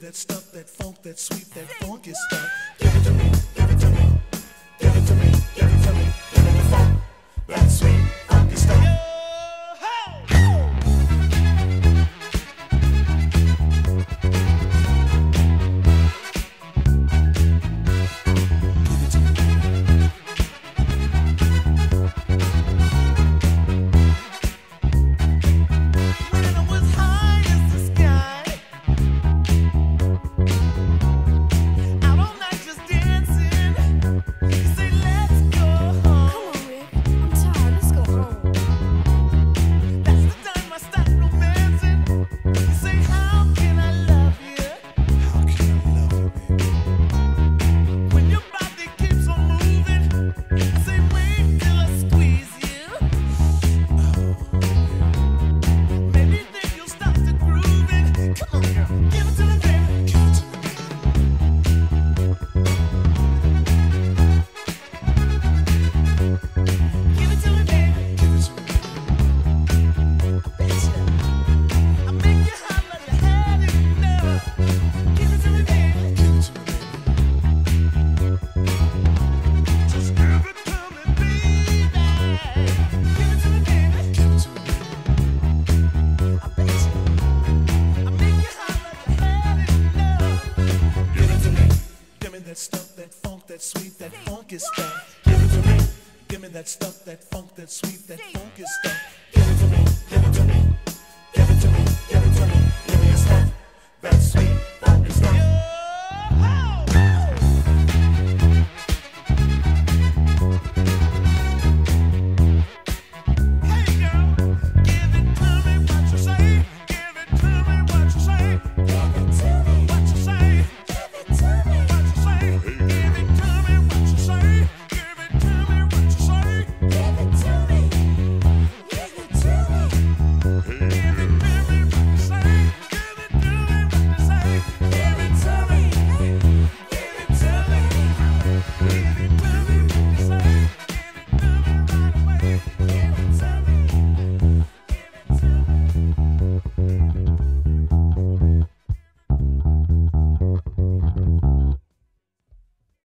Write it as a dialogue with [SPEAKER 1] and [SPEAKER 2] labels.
[SPEAKER 1] that stuff, that funk, that sweet, that funky stuff. Give it to me, give it to me, give it to me, give it to me, give me the funk, that sweet, funky stuff. That stuff, that funk, that sweet, that funky stuff. Give it to me. Give me that stuff, that funk, that sweet, that funky stuff. Give it to me. Give it to me.